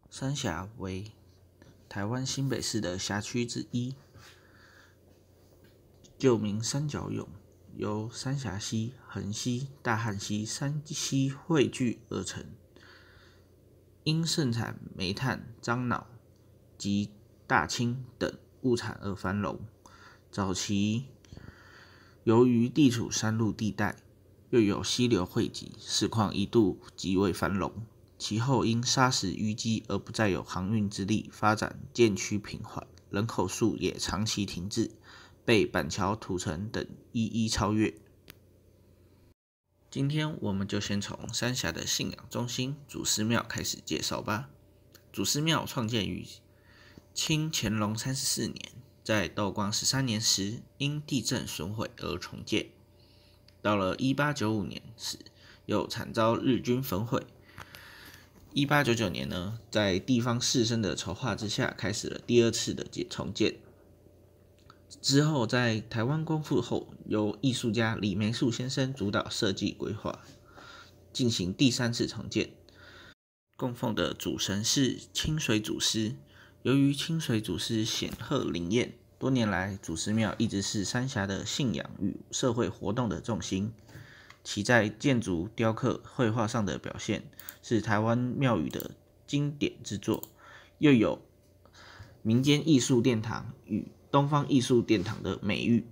三峡为台湾新北市的辖区之一，旧名三角涌，由三峡溪、横溪、大汉溪三溪汇聚而成。因盛产煤炭、樟脑及大青等物产而繁荣。早期由于地处山路地带，又有溪流汇集，市况一度极为繁荣。其后因砂石淤积而不再有航运之力，发展渐趋平缓，人口数也长期停滞，被板桥、土城等一一超越。今天我们就先从三峡的信仰中心祖师庙开始介绍吧。祖师庙创建于清乾隆34年，在道光13年时因地震损毁而重建。到了1895年时，又惨遭日军焚毁。1899年呢，在地方士绅的筹划之下，开始了第二次的重建。之后，在台湾光复后，由艺术家李梅树先生主导设计规划，进行第三次重建。供奉的主神是清水祖师。由于清水祖师显赫灵验，多年来祖师庙一直是三峡的信仰与社会活动的重心。其在建筑、雕刻、绘画上的表现，是台湾庙宇的经典之作，又有民间艺术殿堂与东方艺术殿堂的美誉。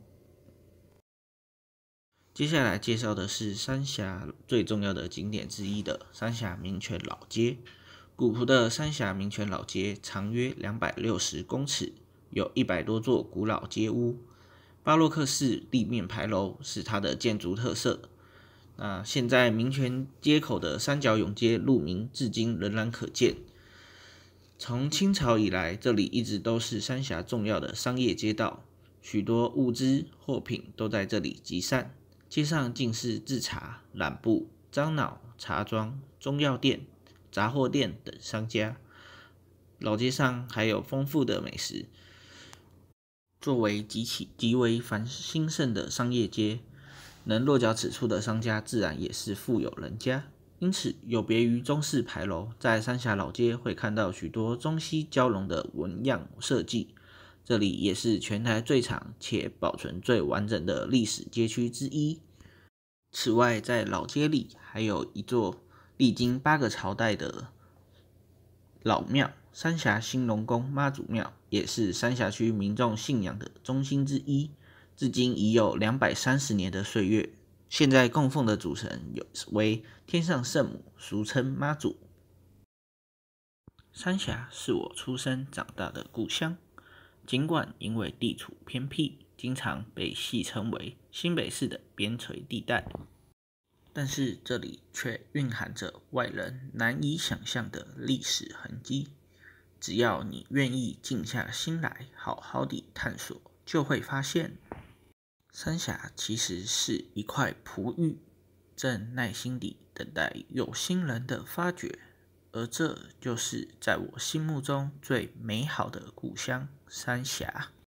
接下来介绍的是三峡最重要的景点之一的三峡民权老街。古朴的三峡民权老街长约260公尺，有100多座古老街屋，巴洛克式立面牌楼是它的建筑特色。现在民权街口的三角涌街路名至今仍然可见。从清朝以来，这里一直都是三峡重要的商业街道，许多物资货品都在这里集散。街上尽是制茶、染布、樟脑、茶庄、中药店、杂货店等商家。老街上还有丰富的美食。作为极为兴盛的商业街，能落脚此处的商家自然也是富有人家。因此，有别于中式牌楼，在三峡老街会看到许多中西交融的纹样设计。这里也是全台最长且保存最完整的历史街区之一。此外，在老街里还有一座历经8个朝代的老庙——三峡兴隆宫妈祖庙，也是三峡区民众信仰的中心之一，至今已有230年的岁月。现在供奉的主神为天上圣母，俗称妈祖。三峡是我出生长大的故乡，尽管因为地处偏僻，经常被戏称为新北市的边陲地带，但是这里却蕴含着外人难以想象的历史痕迹。只要你愿意静下心来，好好地探索，就会发现三峡其实是一块璞玉，正耐心地等待有心人的发掘。而这就是在我心目中最美好的故乡——三峡。